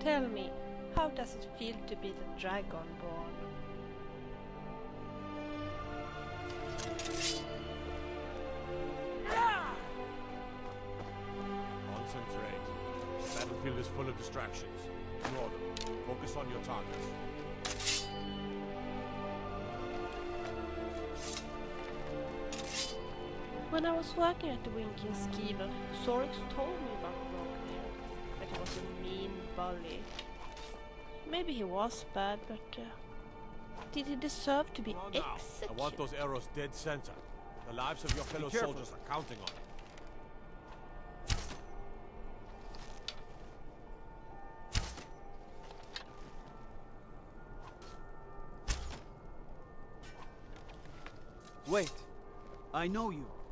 Tell me, how does it feel to be the Dragonborn? Concentrate. The battlefield is full of distractions. Ignore them. Focus on your targets. When I was working at the Winking Skeever, Sorix told me about Rockbeard, that he was a mean bully. Maybe he was bad, but did he deserve to be executed? I want those arrows dead center. The lives of your fellow soldiers are counting on it. Wait, I know you.